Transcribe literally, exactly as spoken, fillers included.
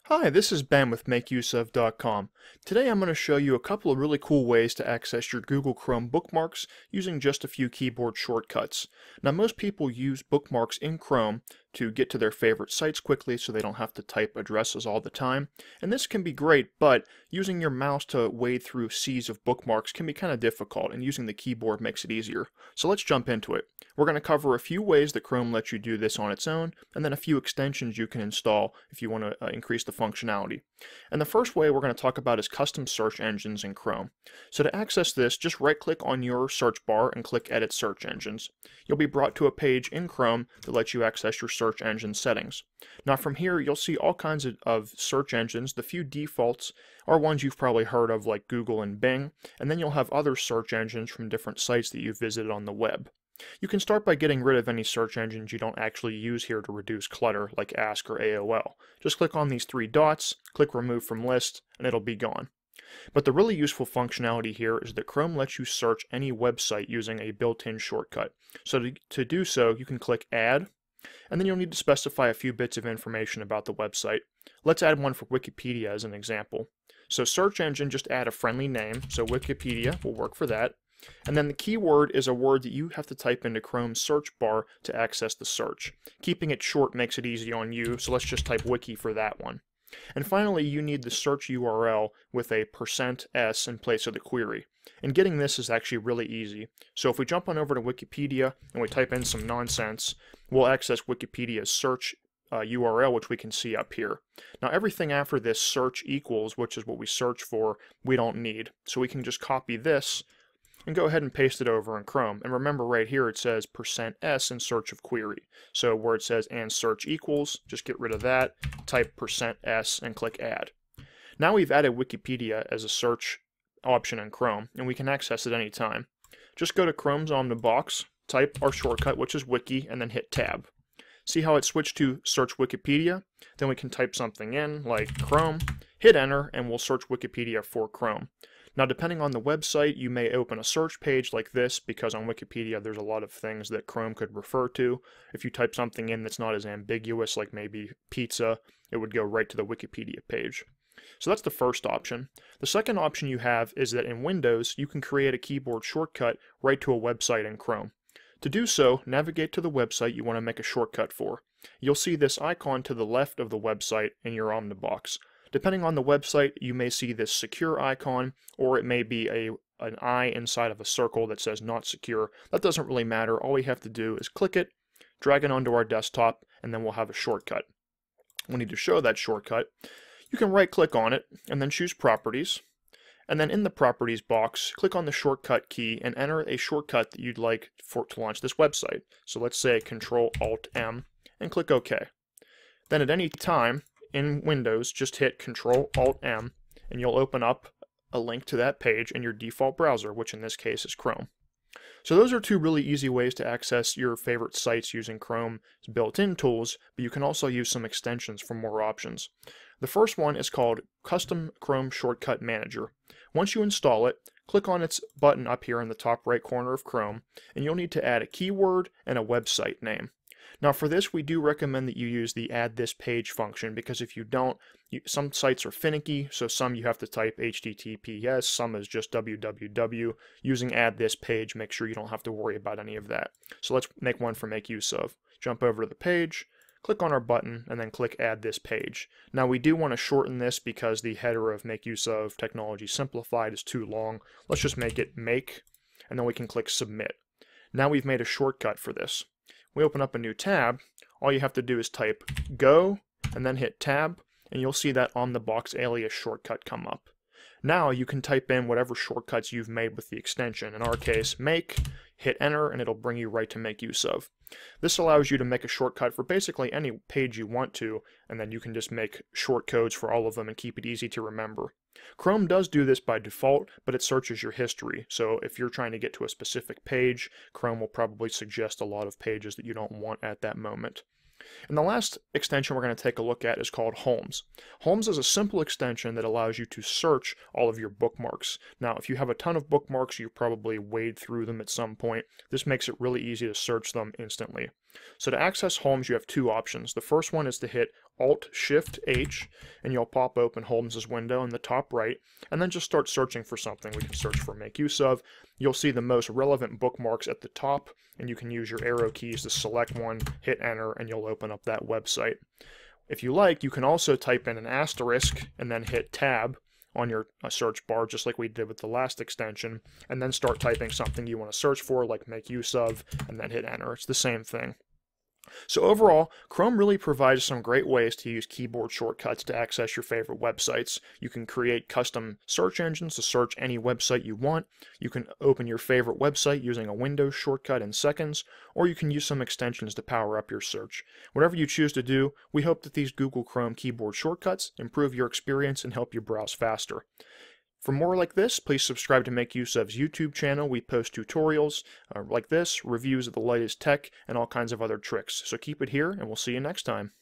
Hi, this is Ben with Make Use Of dot com. Today I'm going to show you a couple of really cool ways to access your Google Chrome bookmarks using just a few keyboard shortcuts. Now most people use bookmarks in Chrome to get to their favorite sites quickly so they don't have to type addresses all the time. And this can be great, but using your mouse to wade through seas of bookmarks can be kind of difficult, and using the keyboard makes it easier. So let's jump into it. We're going to cover a few ways that Chrome lets you do this on its own, and then a few extensions you can install if you want to uh, increase the functionality. And the first way we're going to talk about is custom search engines in Chrome. So to access this, just right-click on your search bar and click Edit Search Engines. You'll be brought to a page in Chrome that lets you access your search engine settings. Now from here, you'll see all kinds of, of search engines. The few defaults are ones you've probably heard of, like Google and Bing, and then you'll have other search engines from different sites that you've visited on the web. You can start by getting rid of any search engines you don't actually use here to reduce clutter, like Ask or A O L. Just click on these three dots, click Remove from List, and it'll be gone. But the really useful functionality here is that Chrome lets you search any website using a built-in shortcut. So to, to do so, you can click Add, and then you'll need to specify a few bits of information about the website. Let's add one for Wikipedia as an example. So search engine, just add a friendly name, so Wikipedia will work for that. And then the keyword is a word that you have to type into Chrome's search bar to access the search. Keeping it short makes it easy on you, so let's just type wiki for that one. And finally, you need the search U R L with a percent %s in place of the query. And getting this is actually really easy. So if we jump on over to Wikipedia and we type in some nonsense, we'll access Wikipedia's search uh, U R L, which we can see up here. Now everything after this search equals, which is what we search for, we don't need. So we can just copy this and go ahead and paste it over in Chrome. And remember, right here it says percent %s in search of query. So where it says and search equals, just get rid of that, type percent %s and click Add. Now we've added Wikipedia as a search option in Chrome, and we can access it anytime. Just go to Chrome's Omnibox, type our shortcut, which is Wiki, and then hit Tab. See how it switched to search Wikipedia? Then we can type something in, like Chrome, hit Enter, and we'll search Wikipedia for Chrome. Now depending on the website, you may open a search page like this, because on Wikipedia there's a lot of things that Chrome could refer to. If you type something in that's not as ambiguous, like maybe pizza, it would go right to the Wikipedia page. So that's the first option. The second option you have is that in Windows, you can create a keyboard shortcut right to a website in Chrome. To do so, navigate to the website you want to make a shortcut for. You'll see this icon to the left of the website in your Omnibox. Depending on the website, you may see this secure icon, or it may be a an eye inside of a circle that says not secure. That doesn't really matter. All we have to do is click it, drag it onto our desktop, and then we'll have a shortcut. We need to show that shortcut. You can right-click on it, and then choose Properties. And then in the Properties box, click on the shortcut key and enter a shortcut that you'd like for to launch this website. So let's say control alt M, and click OK. Then at any time, in Windows, just hit control alt M, and you'll open up a link to that page in your default browser, which in this case is Chrome. So those are two really easy ways to access your favorite sites using Chrome's built-in tools, but you can also use some extensions for more options. The first one is called Custom Chrome Shortcut Manager. Once you install it, click on its button up here in the top right corner of Chrome, and you'll need to add a keyword and a website name. Now for this, we do recommend that you use the add this page function, because if you don't, you, some sites are finicky, so some you have to type H T T P S, some is just w w w. Using add this page, make sure you don't have to worry about any of that. So let's make one for Make Use Of. Jump over to the page, click on our button, and then click Add This Page. Now we do want to shorten this because the header of Make Use Of Technology Simplified is too long. Let's just make it Make, and then we can click Submit. Now we've made a shortcut for this. We open up a new tab. All you have to do is type Go, and then hit Tab, and you'll see that Omnibox alias shortcut come up. Now you can type in whatever shortcuts you've made with the extension. In our case, Make, hit Enter, and it'll bring you right to Make Use Of. This allows you to make a shortcut for basically any page you want to, and then you can just make short codes for all of them and keep it easy to remember. Chrome does do this by default, but it searches your history, so if you're trying to get to a specific page, Chrome will probably suggest a lot of pages that you don't want at that moment. And the last extension we're going to take a look at is called Holmes. Holmes is a simple extension that allows you to search all of your bookmarks. Now, if you have a ton of bookmarks, you probably wade through them at some point. This makes it really easy to search them instantly. So to access Holmes, you have two options. The first one is to hit Alt Shift H, and you'll pop open Holmes's window in the top right, and then just start searching for something. We can search for Make Use Of. You'll see the most relevant bookmarks at the top, and you can use your arrow keys to select one, hit enter, and you'll open up that website. If you like, you can also type in an asterisk and then hit Tab on your uh, search bar, just like we did with the last extension, and then start typing something you want to search for, like Make Use Of, and then hit enter. It's the same thing. So overall, Chrome really provides some great ways to use keyboard shortcuts to access your favorite websites. You can create custom search engines to search any website you want. You can open your favorite website using a Windows shortcut in seconds, or you can use some extensions to power up your search. Whatever you choose to do, we hope that these Google Chrome keyboard shortcuts improve your experience and help you browse faster. For more like this, please subscribe to Make Use Of's YouTube channel. We post tutorials uh, like this, reviews of the latest tech, and all kinds of other tricks. So keep it here, and we'll see you next time.